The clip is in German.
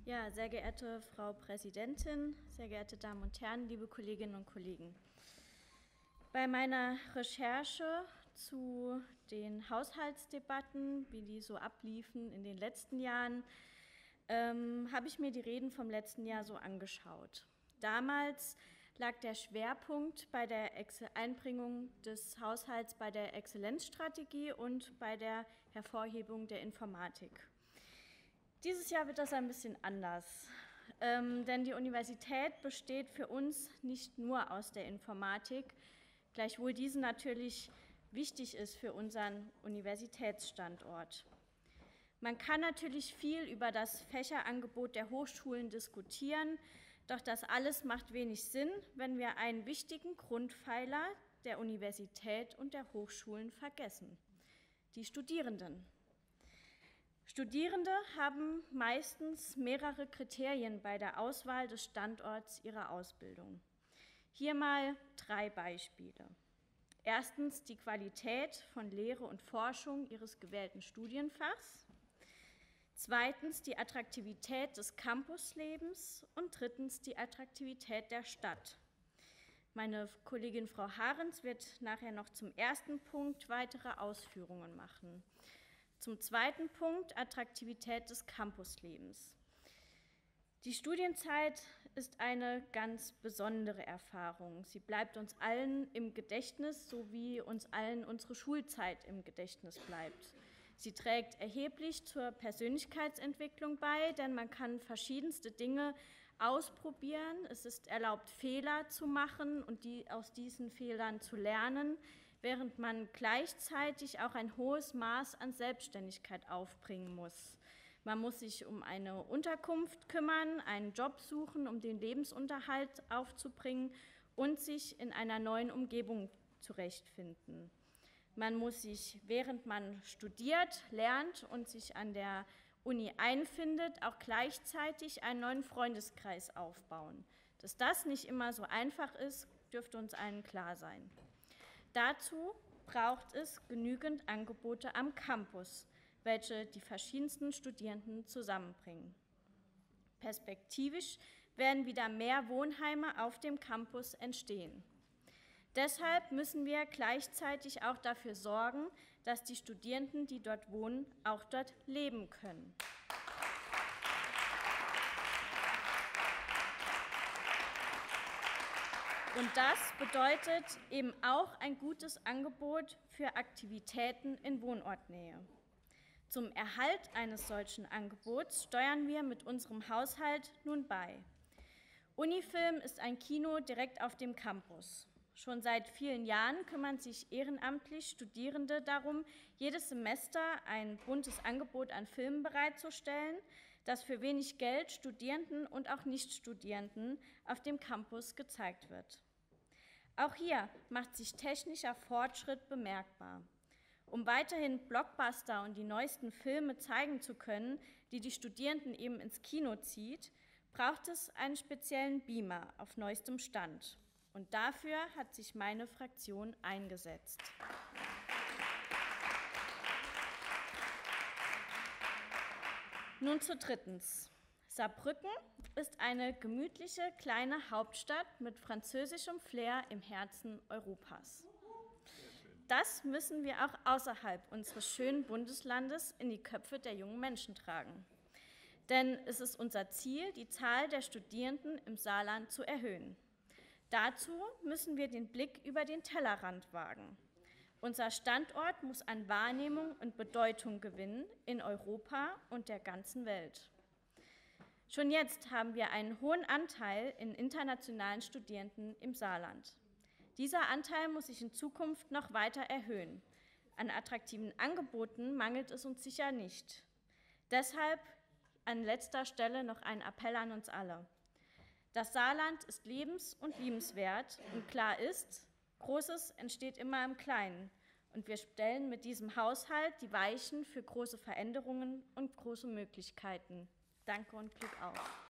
Ja, sehr geehrte Frau Präsidentin, sehr geehrte Damen und Herren, liebe Kolleginnen und Kollegen. Bei meiner Recherche zu den Haushaltsdebatten, wie die so abliefen in den letzten Jahren, habe ich mir die Reden vom letzten Jahr so angeschaut. Damals lag der Schwerpunkt bei der Einbringung des Haushalts bei der Exzellenzstrategie und bei der Hervorhebung der Informatik. Dieses Jahr wird das ein bisschen anders, denn die Universität besteht für uns nicht nur aus der Informatik, gleichwohl diese natürlich wichtig ist für unseren Universitätsstandort. Man kann natürlich viel über das Fächerangebot der Hochschulen diskutieren, doch das alles macht wenig Sinn, wenn wir einen wichtigen Grundpfeiler der Universität und der Hochschulen vergessen: die Studierenden. Studierende haben meistens mehrere Kriterien bei der Auswahl des Standorts ihrer Ausbildung. Hier mal 3 Beispiele. Erstens die Qualität von Lehre und Forschung ihres gewählten Studienfachs. Zweitens die Attraktivität des Campuslebens und drittens die Attraktivität der Stadt. Meine Kollegin Frau Harens wird nachher noch zum ersten Punkt weitere Ausführungen machen. Zum zweiten Punkt, Attraktivität des Campuslebens. Die Studienzeit ist eine ganz besondere Erfahrung. Sie bleibt uns allen im Gedächtnis, so wie uns allen unsere Schulzeit im Gedächtnis bleibt. Sie trägt erheblich zur Persönlichkeitsentwicklung bei, denn man kann verschiedenste Dinge ausprobieren. Es ist erlaubt, Fehler zu machen und aus diesen Fehlern zu lernen, während man gleichzeitig auch ein hohes Maß an Selbstständigkeit aufbringen muss. Man muss sich um eine Unterkunft kümmern, einen Job suchen, um den Lebensunterhalt aufzubringen und sich in einer neuen Umgebung zurechtfinden. Man muss sich, während man studiert, lernt und sich an der Uni einfindet, auch gleichzeitig einen neuen Freundeskreis aufbauen. Dass das nicht immer so einfach ist, dürfte uns allen klar sein. Dazu braucht es genügend Angebote am Campus, welche die verschiedensten Studierenden zusammenbringen. Perspektivisch werden wieder mehr Wohnheime auf dem Campus entstehen. Deshalb müssen wir gleichzeitig auch dafür sorgen, dass die Studierenden, die dort wohnen, auch dort leben können. Und das bedeutet eben auch ein gutes Angebot für Aktivitäten in Wohnortnähe. Zum Erhalt eines solchen Angebots steuern wir mit unserem Haushalt nun bei. Unifilm ist ein Kino direkt auf dem Campus. Schon seit vielen Jahren kümmern sich ehrenamtlich Studierende darum, jedes Semester ein buntes Angebot an Filmen bereitzustellen, das für wenig Geld Studierenden und auch Nichtstudierenden auf dem Campus gezeigt wird. Auch hier macht sich technischer Fortschritt bemerkbar. Um weiterhin Blockbuster und die neuesten Filme zeigen zu können, die die Studierenden eben ins Kino zieht, braucht es einen speziellen Beamer auf neuestem Stand. Und dafür hat sich meine Fraktion eingesetzt. Nun zu drittens. Saarbrücken ist eine gemütliche kleine Hauptstadt mit französischem Flair im Herzen Europas. Das müssen wir auch außerhalb unseres schönen Bundeslandes in die Köpfe der jungen Menschen tragen. Denn es ist unser Ziel, die Zahl der Studierenden im Saarland zu erhöhen. Dazu müssen wir den Blick über den Tellerrand wagen. Unser Standort muss an Wahrnehmung und Bedeutung gewinnen in Europa und der ganzen Welt. Schon jetzt haben wir einen hohen Anteil in internationalen Studierenden im Saarland. Dieser Anteil muss sich in Zukunft noch weiter erhöhen. An attraktiven Angeboten mangelt es uns sicher nicht. Deshalb an letzter Stelle noch ein Appell an uns alle. Das Saarland ist lebens- und liebenswert und klar ist, Großes entsteht immer im Kleinen. Und wir stellen mit diesem Haushalt die Weichen für große Veränderungen und große Möglichkeiten. Danke und Glück auf.